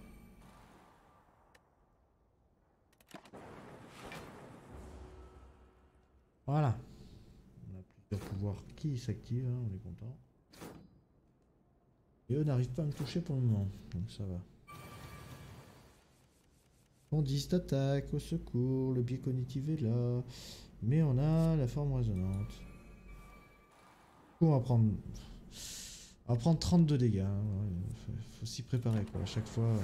Voilà. On a plusieurs pouvoirs qui s'activent, hein, on est content. Et eux n'arrivent pas à me toucher pour le moment, donc ça va. On dit attaque, au secours, le biais cognitif est là. Mais on a la forme résonante. On va prendre... On va prendre trente-deux dégâts. Hein. Faut, faut s'y préparer quoi. À chaque fois... Euh...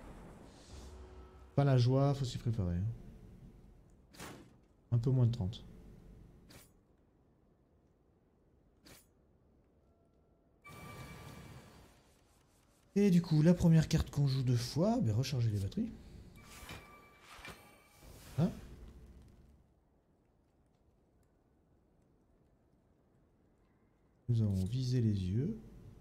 Pas la joie, faut s'y préparer. Un peu moins de trente. Et du coup, la première carte qu'on joue deux fois, ben recharger les batteries. Hein? Nous avons visé les yeux.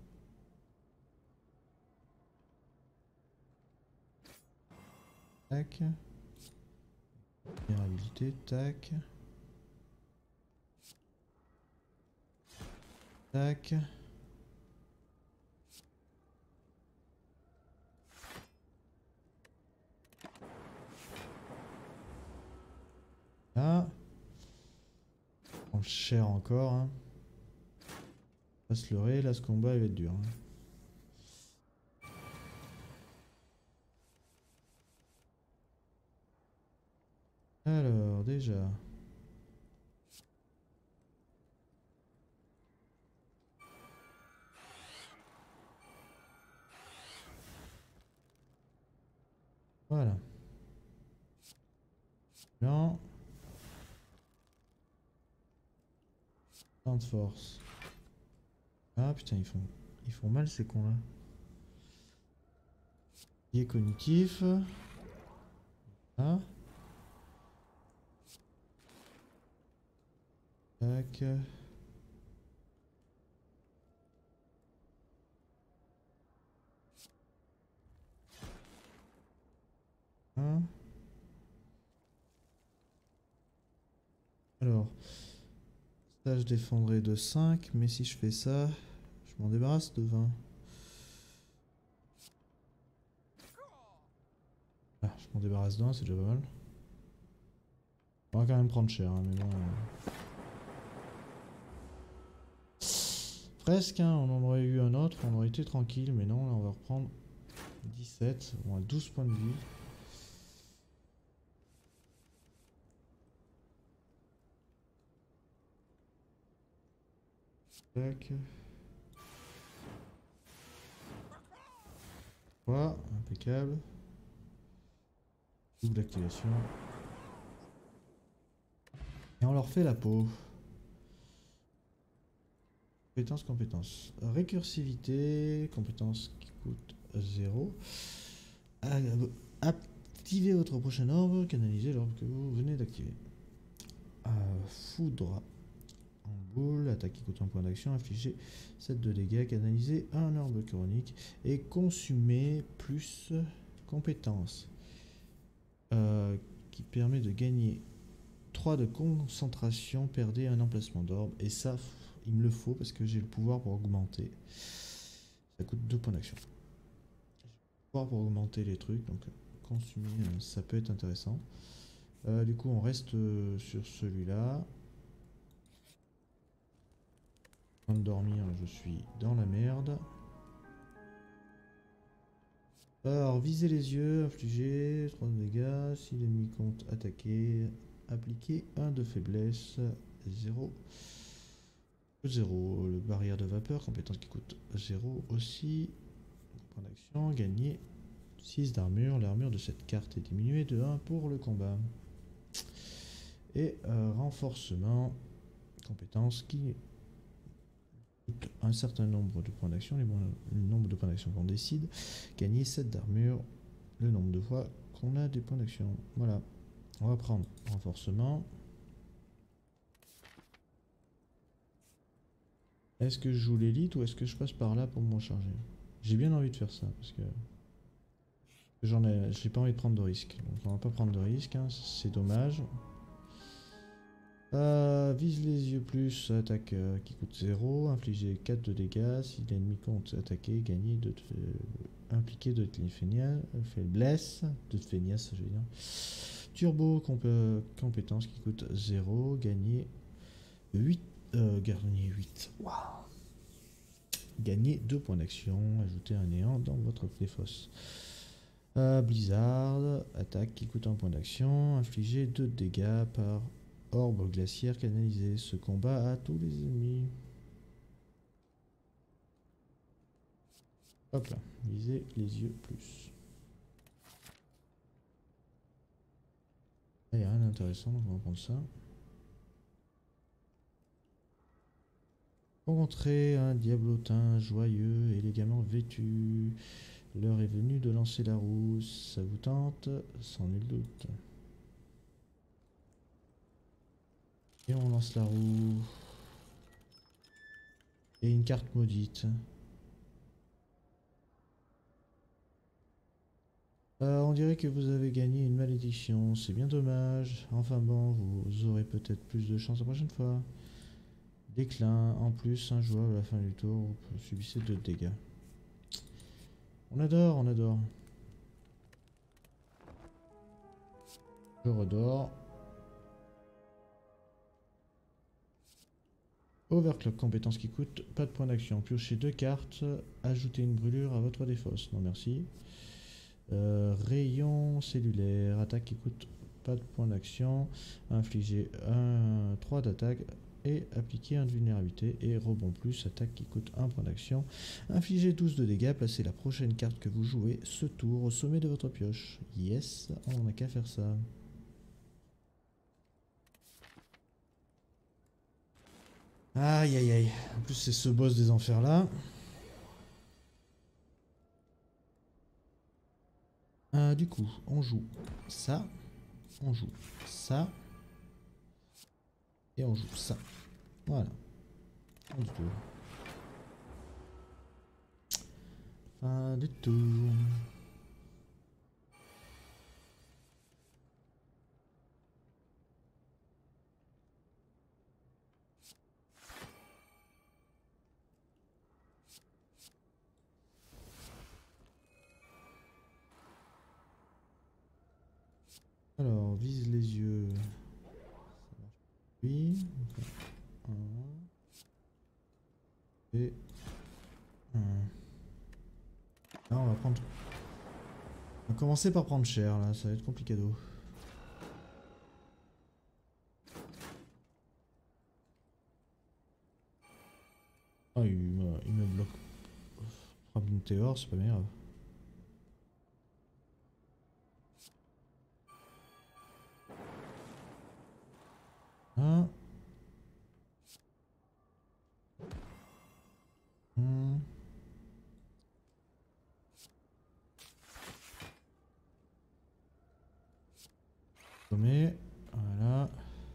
Tac. Vulnérabilité, tac. Tac. Là. On cher encore. Hein. On va se leurrer, là ce combat il va être dur. Hein. Alors, déjà. Voilà. Non. Temps de force. Ah putain, ils font, ils font mal ces cons là. Il est cognitif. Ah. Tac. Ah. Alors. Ça je défendrai de cinq, mais si je fais ça, je m'en débarrasse de vingt. Ah, je m'en débarrasse d'un, c'est déjà pas mal. On va quand même prendre cher, hein, mais bon. Euh... Presque, hein, on en aurait eu un autre, on aurait été tranquille, mais non, là on va reprendre dix-sept, on a douze points de vie. Tac. Voilà, impeccable. Double activation. Et on leur fait la peau. Compétence, compétence. Récursivité, compétence qui coûte zéro. Activez votre prochain orbe, canalisez l'orbe que vous venez d'activer. Euh, foudre en boule, attaque qui coûte un point d'action, infligez sept de dégâts, canalisez un orbe chronique et consumez plus compétence euh, qui permet de gagner trois de concentration, perdez un emplacement d'orbe et ça il me le faut parce que j'ai le pouvoir pour augmenter. Ça coûte deux points d'action. J'ai le pouvoir pour augmenter les trucs, donc consommer, ça peut être intéressant. Euh, du coup, on reste euh, sur celui-là. Avant de dormir, je suis dans la merde. Alors, visez les yeux, infligez trois de dégâts. Si l'ennemi compte attaquer, appliquez un de faiblesse, zéro. zéro, le barrière de vapeur, compétence qui coûte zéro aussi. Point d'action, gagner six d'armure. L'armure de cette carte est diminuée de un pour le combat. Et euh, renforcement, compétence qui coûte un certain nombre de points d'action. Le nombre de points d'action qu'on décide. Gagner sept d'armure, le nombre de fois qu'on a des points d'action. Voilà, on va prendre renforcement. Est-ce que je joue l'élite ou est-ce que je passe par là pour me recharger? J'ai bien envie de faire ça parce que j'en ai, j'ai pas envie de prendre de risques. Donc on va pas prendre de risques, hein, c'est dommage. Euh, vise les yeux plus, attaque euh, qui coûte zéro, infliger quatre de dégâts. Si l'ennemi compte attaquer, gagner de euh, impliquer de faiblesse, de feignasse, je veux dire. Turbo, comp compétence qui coûte zéro, gagner huit. Euh, gagner huit. Waouh! Gagner deux points d'action, ajouter un néant dans votre défausse. Euh, Blizzard, attaque qui coûte un point d'action, infliger deux dégâts par orbe glaciaire canalisé. Ce combat à tous les ennemis. Hop là, visez les yeux plus. Il n'y a rien d'intéressant, donc on va prendre ça. Rencontrer un diablotin joyeux, élégamment vêtu. L'heure est venue de lancer la roue. Ça vous tente? Sans nul doute. Et on lance la roue. Et une carte maudite. Euh, on dirait que vous avez gagné une malédiction. C'est bien dommage. Enfin bon, vous aurez peut-être plus de chance la prochaine fois. Déclin. En plus, un joueur à la fin du tour, vous subissez deux dégâts. On adore, on adore. Je redors. Overclock, compétence qui coûte pas de points d'action. Piochez deux cartes, ajoutez une brûlure à votre défausse. Non merci. Euh, rayon cellulaire, attaque qui coûte pas de points d'action. Infliger un, trois d'attaque et appliquer un de vulnérabilité. Et rebond plus, attaque qui coûte un point d'action. Infligez douze de dégâts, placez la prochaine carte que vous jouez ce tour au sommet de votre pioche. Yes, on n'a qu'à faire ça. Aïe aïe aïe. En plus c'est ce boss des enfers là. Euh, du coup, on joue ça. On joue ça. Et on joue ça. Voilà. Pas du tout. Pas du tout. Alors, vise les yeux. Oui. Un. Et un. Là, on va prendre. On va commencer par prendre cher, là, ça va être complicado. Ah, il me, il me bloque. Frappe d'une météore, c'est pas bien grave. Un. Hmm. Sommet. Voilà.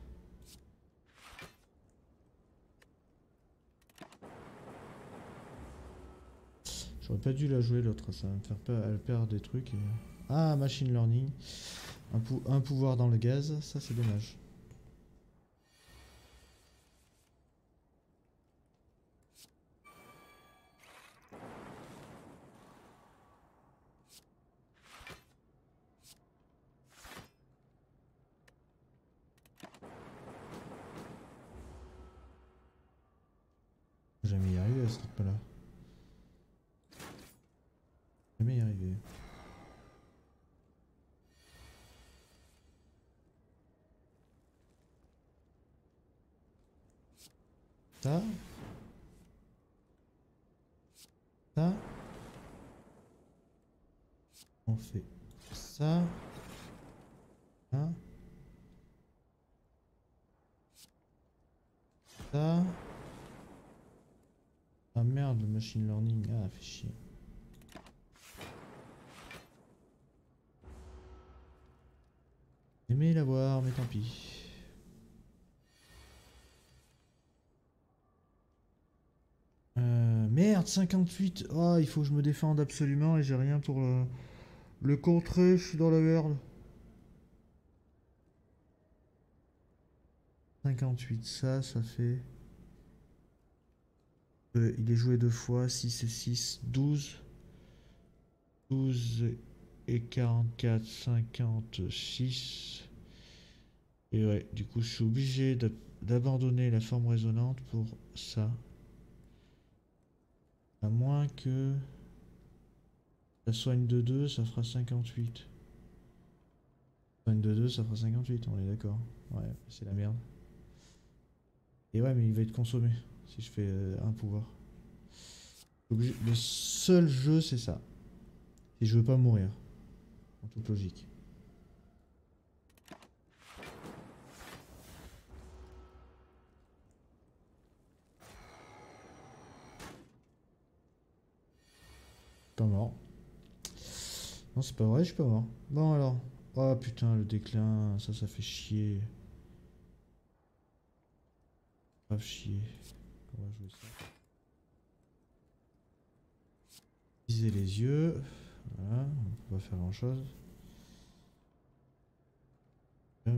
J'aurais pas dû la jouer l'autre, ça va me faire peur, elle perd des trucs. Et... Ah, machine learning. Un, pou un pouvoir dans le gaz, ça c'est dommage. Jamais y arriver à ce truc là. Jamais y arriver. Ça. Ça. On fait ça. Ça. Ça. Ah merde, le machine learning. Ah, fait chier. J'aimais l'avoir, mais tant pis. Euh, merde, cinquante-huit. Oh, il faut que je me défende absolument et j'ai rien pour le, le contrer. Je suis dans la merde. cinquante-huit, ça, ça fait... Euh, il est joué deux fois, six et six, douze. douze et quarante-quatre, cinquante-six. Et ouais, du coup, je suis obligé d'abandonner la forme résonante pour ça. À moins que ça soigne de deux, ça fera cinquante-huit. Soigne de deux, ça fera cinquante-huit, on est d'accord. Ouais, c'est la merde. Et ouais, mais il va être consommé si je fais euh, un pouvoir. Obligé... Le seul jeu, c'est ça. Si je veux pas mourir. En toute logique. Pas mort. Non, c'est pas vrai, je suis pas mort. Bon alors. Oh putain, le déclin, ça, ça fait chier. Grave chier. On va jouer ça. Viser les yeux. Voilà, on peut pas faire grand chose. Euh...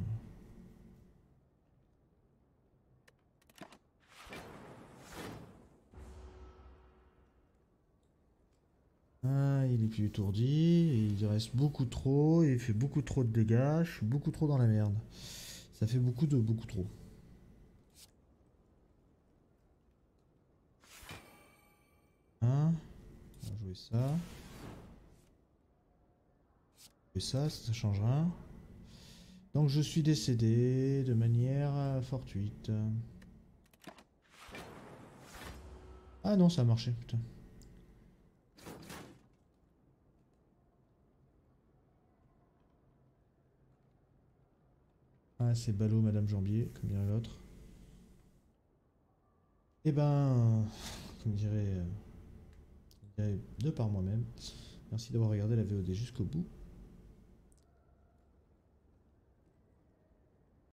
Ah, il est plus étourdi, il reste beaucoup trop, il fait beaucoup trop de dégâts, je suis beaucoup trop dans la merde. Ça fait beaucoup de beaucoup trop. ça. Et ça, ça change rien. Donc je suis décédé de manière euh, fortuite. Ah non, ça a marché, putain. Ah, c'est ballot, Madame Jambier, comme dirait l'autre. Eh ben, comme dirait, euh, comme dirait de par moi-même, merci d'avoir regardé la V O D jusqu'au bout.